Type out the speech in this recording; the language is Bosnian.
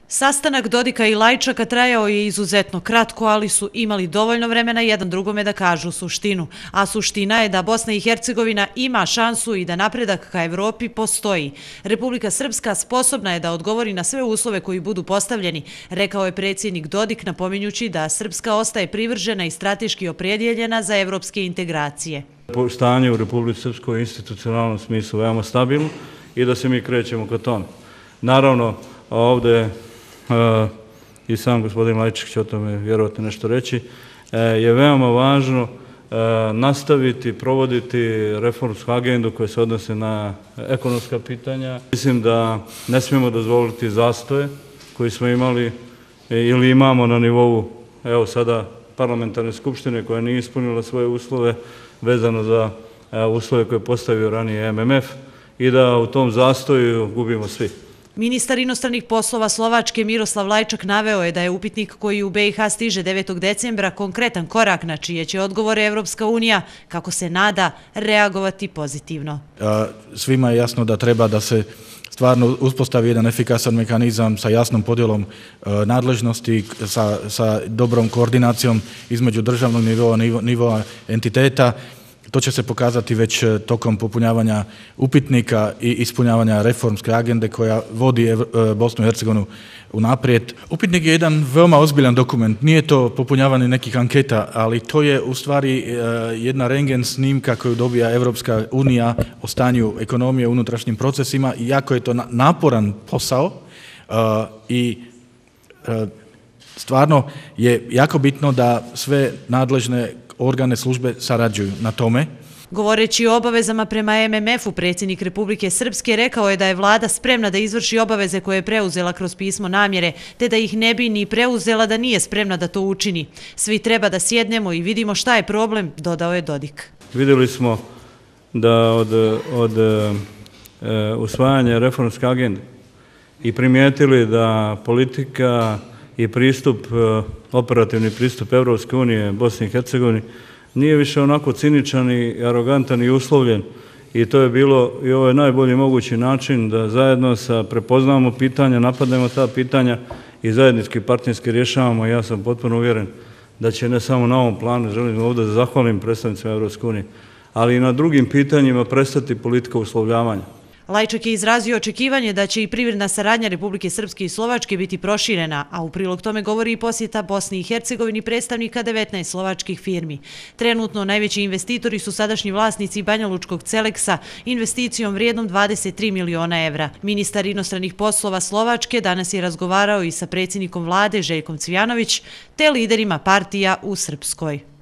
Sastanak Dodika i Lajčaka trajao je izuzetno kratko, ali su imali dovoljno vremena jedan drugome da kažu suštinu. A suština je da Bosna i Hercegovina ima šansu i da napredak ka Evropi postoji. Republika Srpska sposobna je da odgovori na sve uslove koji budu postavljeni, rekao je predsjednik Dodik, napominjući da Srpska ostaje privržena i strateški opredjeljena za evropske integracije. Stanje u Republici Srpskoj u institucionalnom smislu veoma stabilno i da se mi krećemo ka tome. Naravno, ovdje i sam gospodin Lajčak će o tome vjerojatno nešto reći, je veoma važno nastaviti, provoditi reformsku agendu koja se odnose na ekonomska pitanja. Mislim da ne smijemo dozvoliti zastoje koji smo imali ili imamo na nivou, evo sada, parlamentarne skupštine koja nije ispunila svoje uslove vezano za uslove koje je postavio ranije MMF i da u tom zastoju gubimo svi. Ministar inostranih poslova Slovačke Miroslav Lajčak naveo je da je upitnik koji u BiH stiže 9. decembra konkretan korak na čije će odgovore Evropska unija, kako se nada, reagovati pozitivno. Svima je jasno da treba da se stvarno uspostavi jedan efikasan mehanizam sa jasnom podjelom nadležnosti, sa dobrom koordinacijom između državnog nivoa entiteta. To će se pokazati već tokom popunjavanja upitnika i ispunjavanja reformske agende koja vodi Bosnu i Hercegovinu unaprijed. Upitnik je jedan veoma ozbiljan dokument. Nije to popunjavanje nekih anketa, ali to je u stvari jedna rentgen snimka koju dobija Evropska unija o stanju ekonomije u unutrašnjim procesima. Iako je to naporan posao i stvarno je jako bitno da sve nadležne organe službe sarađuju na tome. Govoreći o obavezama prema MMF-u, predsjednik Republike Srpske rekao je da je vlada spremna da izvrši obaveze koje je preuzela kroz pismo namjere, te da ih ne bi ni preuzela da nije spremna da to učini. Svi treba da sjednemo i vidimo šta je problem, dodao je Dodik. Vidjeli smo da od usvajanja reformske agende i primijetili da politika i operativni pristup Evropske unije Bosni i Hercegovini nije više onako ciničan i arogantan i uslovljen. I to je bilo i ovo je najbolji mogući način da zajedno prepoznamo pitanja, napadnemo ta pitanja i zajednički partnerski rješavamo. Ja sam potpuno uvjeren da će ne samo na ovom planu, želim ovdje da zahvalim predstavnicima Evropske unije, ali i na drugim pitanjima prestati politika uslovljavanja. Lajčak je izrazio očekivanje da će i privredna saradnja Republike Srpske i Slovačke biti proširena, a u prilog tome govori i posjeta Bosni i Hercegovini predstavnika 19 slovačkih firmi. Trenutno najveći investitori su sadašnji vlasnici Banjalučkog Celeksa investicijom vrijednom 23 miliona evra. Ministar inostranih poslova Slovačke danas je razgovarao i sa predsjednikom vlade Željkom Cvijanović te liderima partija u Srpskoj.